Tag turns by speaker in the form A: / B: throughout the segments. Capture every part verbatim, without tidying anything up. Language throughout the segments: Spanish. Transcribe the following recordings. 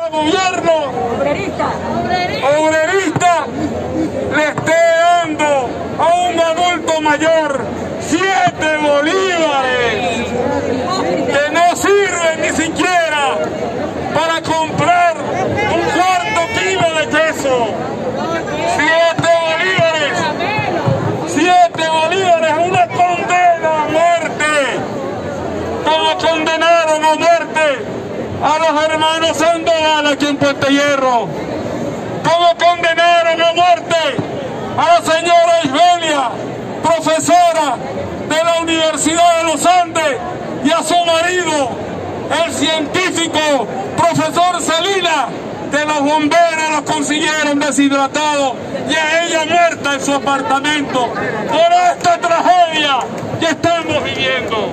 A: gobierno obrerista, obrerista le esté dando a un adulto mayor siete bolívares que no sirven ni siquiera para comprar un cuarto kilo de queso. Siete bolívares, siete bolívares, una condena a muerte, como condenaron a muerte a los hermanos Sandoval aquí en Puente Hierro, como condenaron a muerte a la señora Isbelia, profesora de la Universidad de los Andes, y a su marido, el científico profesor Salinas, que los bomberos los consiguieron deshidratados y a ella muerta en su apartamento por esta tragedia que estamos viviendo.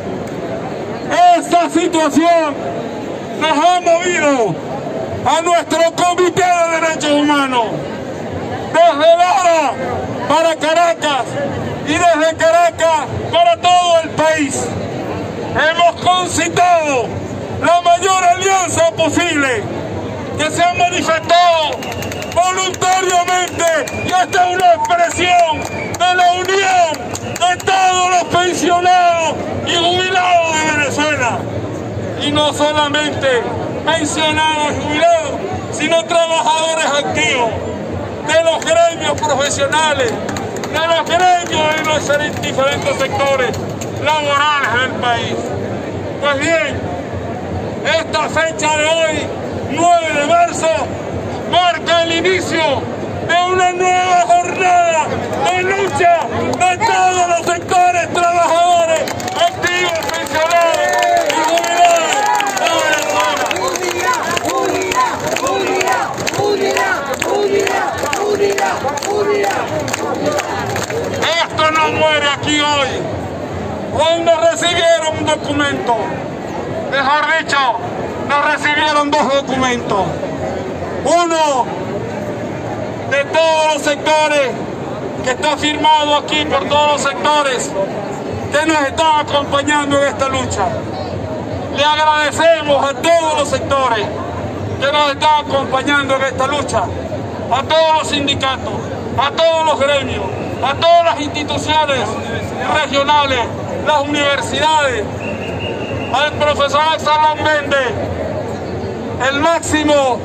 A: Esta situación nos ha movido a nuestro Comité de Derechos Humanos desde Lara para Caracas y desde Caracas para todo el país. Hemos concitado la mayor alianza posible, que se ha manifestado voluntariamente, y esta es una expresión de la unión de todos los pensionados y jubilados de Venezuela. Y no solamente pensionados y jubilados, sino trabajadores activos de los gremios profesionales, de los gremios en los diferentes sectores laborales del país. Pues bien, esta fecha de hoy, nueve de marzo, marca el inicio de una nueva jornada de lucha de todos los sectores trabajadores, activos, pensionados y jubilados de Venezuela. Unidad, unidad, unidad, unidad, unidad, unidad, unidad. Esto no muere aquí hoy. Hoy nos recibieron un documento, mejor dicho, nos recibieron dos documentos. Uno de todos los sectores, que está firmado aquí por todos los sectores que nos están acompañando en esta lucha. Le agradecemos a todos los sectores que nos están acompañando en esta lucha, a todos los sindicatos, a todos los gremios, a todas las instituciones regionales, las universidades, al profesor Absalón Méndez, el máximo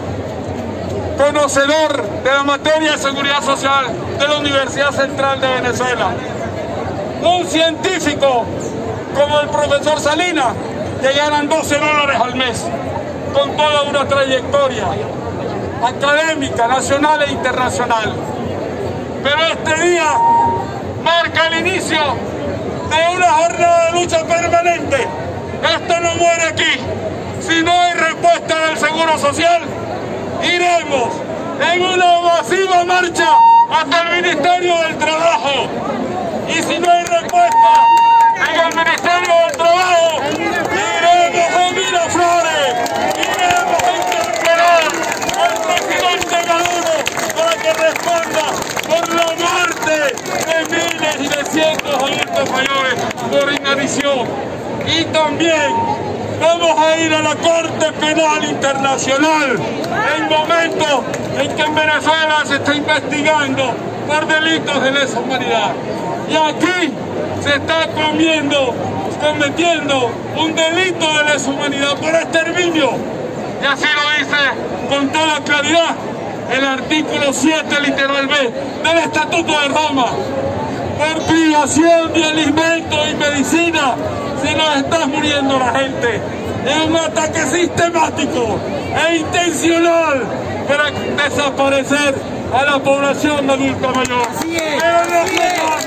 A: conocedor de la materia de seguridad social de la Universidad Central de Venezuela, un científico como el profesor Salinas, que ganan doce dólares al mes, con toda una trayectoria académica, nacional e internacional. Pero este día marca el inicio de una jornada de lucha permanente. Esto no muere aquí. Si no hay respuesta del Seguro Social, iremos en una masiva marcha hasta el Ministerio del Trabajo. Y si no hay respuesta en el Ministerio del Trabajo, iremos a Miraflores, iremos a interpelar al presidente Maduro para que responda por la muerte de miles y de cientos de adultos mayores por inanición. Y también vamos a ir a la Corte Penal Internacional en momentos en que en Venezuela se está investigando por delitos de lesa humanidad. Y aquí se está comiendo, cometiendo un delito de lesa humanidad por exterminio. Y así lo dice con toda claridad el artículo siete, literal B, del Estatuto de Roma. Por privación de alimentos y medicina se nos está muriendo la gente. Es un ataque sistemático e intencional para desaparecer a la población adulta mayor. Pero no